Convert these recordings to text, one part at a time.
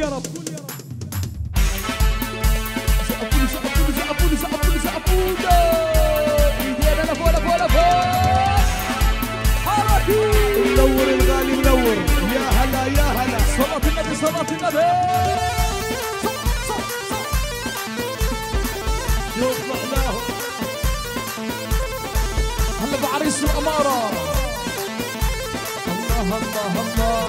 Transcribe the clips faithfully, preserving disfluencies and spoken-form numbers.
يا رب. سقفوني سقفوني سقفوني سقفوني سقفوني. ايدينا لفوق لفوق لفوق. حركي. منور الغالي منور. يا هلا يا هلا. صلاة النبي صلاة النبي. يطلعناه. هلا بعريس الأمارة. الله الله الله.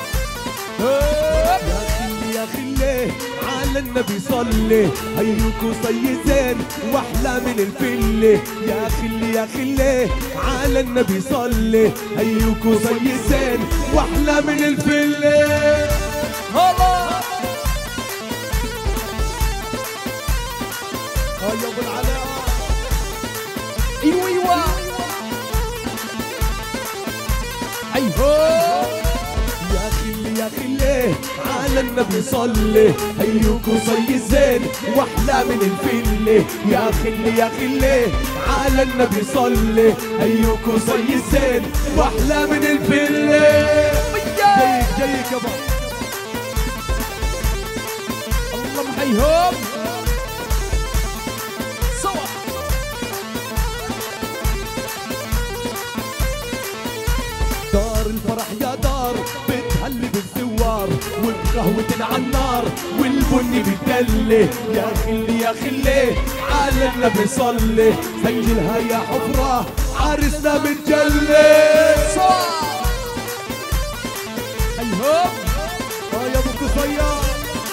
يا خلي يا خلي على النبي صلي. هيوكو صي زين واحلى من الفله. يا خلي يا خلي على النبي صلي. هيوكو صي زين واحلى من الفله. هلا هيا ابو العلاء. ايوه ايوه ايوه. يا خلي يا خلي على النبي صلي. هيوكو صي زين واحلى من الفله. يا خلي يا خلي على النبي صلي. هيوكو صي زين واحلى من الفله. جايك جايك يابا. الله محيهم سوا. دار الفرح يا دار بتهلي بالزوار وبقهوة على النار والبني بتدلي. يا خلي يا خلي على النبي صلي. سجلها يا حفرة عرسنا متجلي. ايهم اه يا ابو قصير.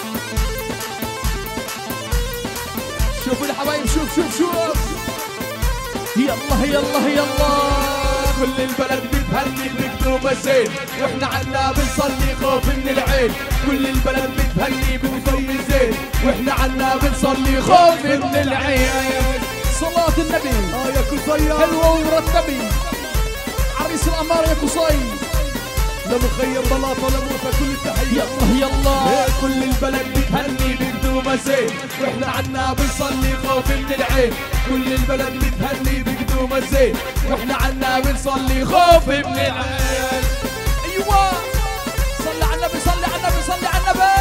شوفوا الحبايب شوف شوف شوف. يلا يلا يلا. كل البلد بتهني بمكتوبة زين واحنا عنا بنصلي خوف من العين. كل البلد بتهني بمكتوبة زين واحنا عنا بنصلي خوف من العين. صلاة النبي اه يا قصير حلوة ومرتبة. عريس الأمارة يا قصي. لا مخيم بلاطة لا موسى كل التحية. يلا يلا. كل البلد بتهني بمكتوبة زين واحنا عنا بنصلي خوف من العين. كل البلد بتهني بمكتوبة زين واحنا عنا بنصلي خوف من العين. ايوه صلي على النبي صلي على النبي صلي على النبي.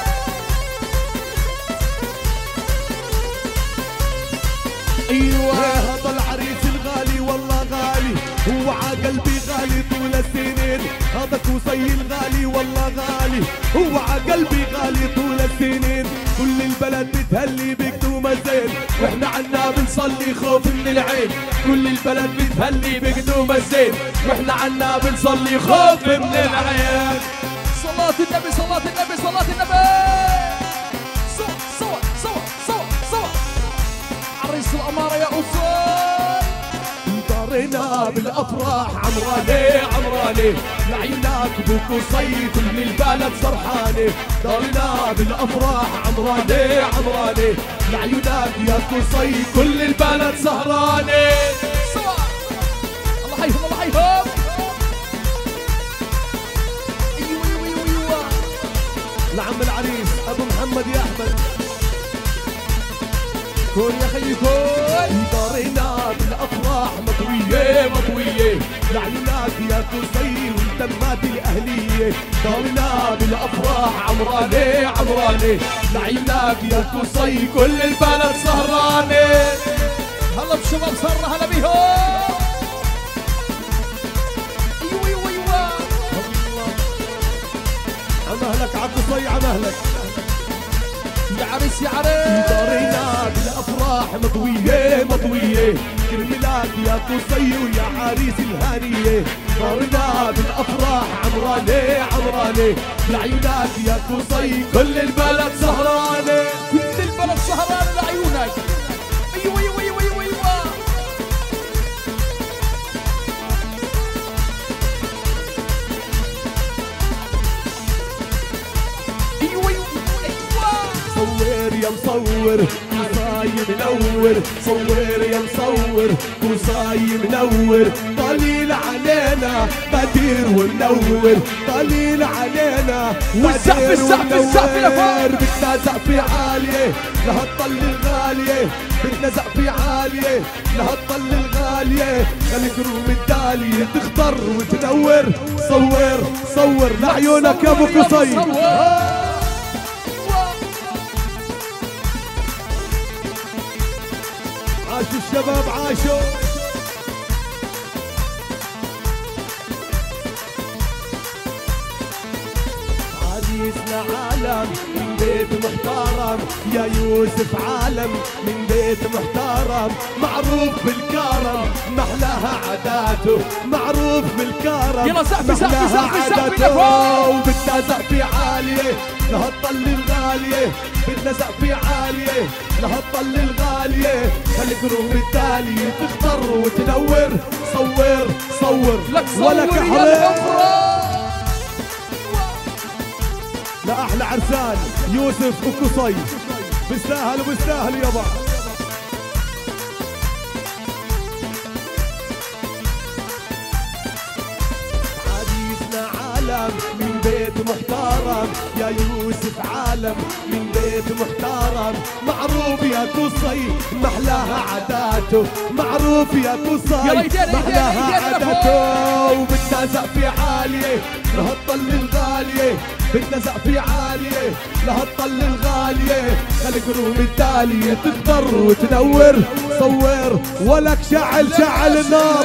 ايوه هذا العريس الغالي والله غالي. هو عقلبي غالي طول السنين. هذا قصي الغالي والله غالي. هو عقلبي غالي طول السنين. كل البلد بتهلي بقدومه زين واحنا عنا بنصلي خوف من العين. كل البلد بتهلي بقدومه زين واحنا عنا بنصلي خوف من العين. صلاة النبي صلاة النبي صلاة النبي. سوا سوا سوا سوا سوا. عريس الأمارة يا أصول. دارنا بالأفراح عمراني عمراني. لعيونك ابو قصي كل البلد فرحانه. دارنا بالأفراح عمراني عمراني. لعيونك يا قصي كل البلد سهرانه. سوا الله حيهم الله حيهم. ايوه ايوه ايوه ايوه. لعم العريس ابو محمد يا احمد. كون يا خيي كون. دارنا بالافراح مطويه مطويه. لعيونك يا قصي والتمات الاهليه. دارنا بالافراح عمراني عمراني. لعيونك يا قصي كل البلد سهرانه. هلا بشباب سره هلا بيهم. ايوه ايوه ايوه. عم اهلك عالقصي عم اهلك. يا عريس يا عريس. دارنا بالافراح مطويه مطويه. كرملك يا قصي ويا عريس الهانيه. دارنا بالافراح عمراني عمراني. لعيونك يا قصي كل البلد سهرانه. كل البلد سهرانه لعيونك. ايوه ايوه ايوه ايوه ايوه. صور يا مصور قصاي منور. صور يا مصور قصاي منور. طليل علينا بدير ونور. طليل علينا والسقف السقف السقف لفوق. بدنا زقفة عالية لهالطل الغالية. بدنا زقفة عالية لهالطل الغالية. الكروم الدالية تخضر وتنور. صور صور لعيونك يا ابو قصي. الشباب عاشوا. عريسنا عالم من بيت محترم، يا يوسف عالم من بيت محترم، معروف بالكرم محلاها عاداته، معروف بالكرم يلا سقفي سقفي سقفي سقفي وبدنا سقفي عالية لهالطل الغالية، بدنا سقفي عالية لهالطل الغالية، خليك روح التالية تختار وتنور، صور صور ولك حرام. لا احلى عرسان يوسف وقصي، بيستاهل وبيستاهل يابا. عريسنا عالم من بيت محترم، يا يوسف عالم من بيت محترم، معروف يا قصي محلاها عاداته، معروف يا قصي محلاها عاداته، وبدنا سقفي عالية لهالطل الغالية، بدنا سقفي عالية لهالطل الغالية، خليك روم التالية تخضر وتنور، صور ولك شعل شعل النار.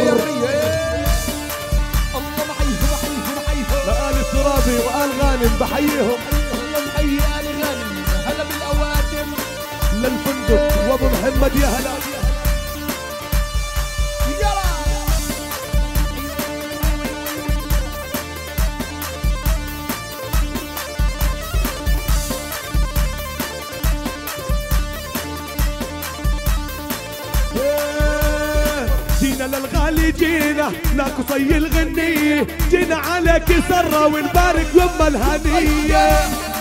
الله بحييه بحييه بحييه لآل الترابي وآل غانم بحييهم. الله محيي آل غانم، هلا بالأوادم للفندق وابو محمد يا هلا. جينا للغالي جينا لا قصي الغنية، جينا عليك سرة ونبارك يما الهنية.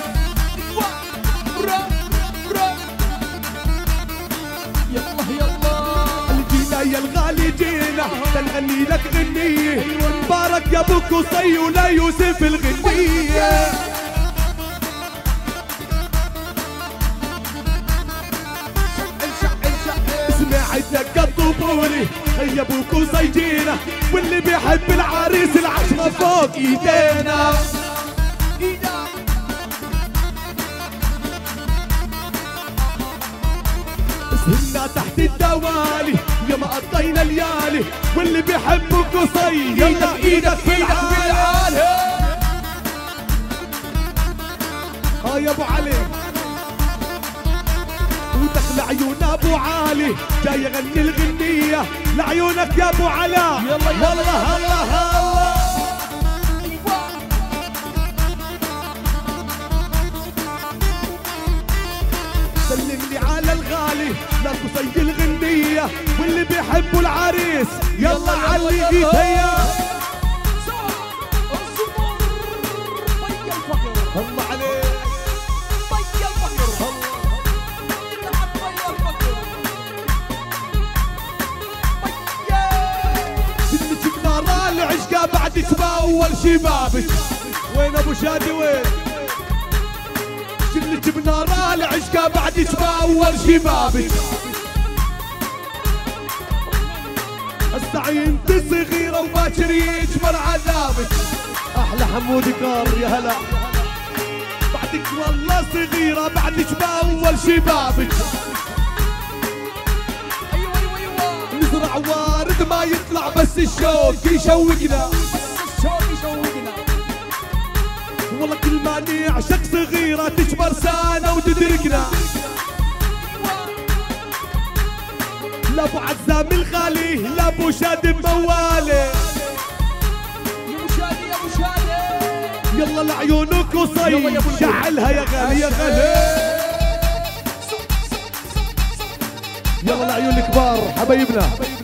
يلا يلا جينا يا الغالي جينا تنغني لك غنية، مبارك يا ابو قصي ولا يوسف الغنية. سمعتك الطبولي يا ابو قصي جينا، واللي بيحب العريس العشرة فوق ايدينا. سهلنا تحت الدوالي يا ما قضينا الليالي، واللي بيحب قصي يلا ايدك في العالي. اه يا ابو علي ودخل عيون ابو علي جاي يغني الغنية لعيونك يا ابو علاء. يلا يلا الله الله الله. سلم لي على الغالي لا قصي الغنية، واللي بيحبوا العريس يلا علي ايديا. الله عليك العشقة بعد تباول شبابك. وين ابو شادي وين؟ شلت بنار العشقة بعد تباول شبابك. السعي انت صغيرة وباكر يجمر عذابك. احلى حمود كار يا هلا بعدك والله صغيرة بعد تباول شبابك. نزرع وارد ما يطلع بس الشوق يشوقنا، بس الشوق يشوقنا. والله كل ما نعشق صغيرة تكبر سنة وتدركنا. لا ابو عزام الغالي لا ابو شادي موالي. يا ابو شادي يا ابو شادي يلا لعيونك قصي شعلها يا غالي يا غالي. يلا لعيون الكبار حبايبنا.